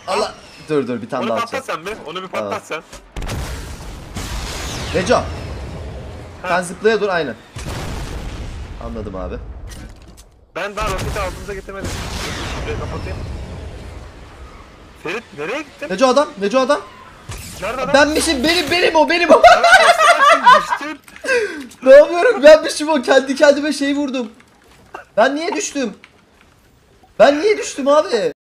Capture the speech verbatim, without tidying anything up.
Allah. Dur dur bir tane Onu daha patlat atacağım. sen bir. Onu bir patlat sen. Neco. Sen zıplaya dur aynen. Anladım abi. Ben daha roketi altımıza getirmedim. Şurayı kapatayım. Ferit nereye gittin? Neco adam, Neco adam. Nerede adam? Benmişim, benim benim o, benim o. Düştün. Ne yapıyorum? Benmişim o. Kendi kendime şey vurdum. Ben niye düştüm? Ben niye düştüm abi?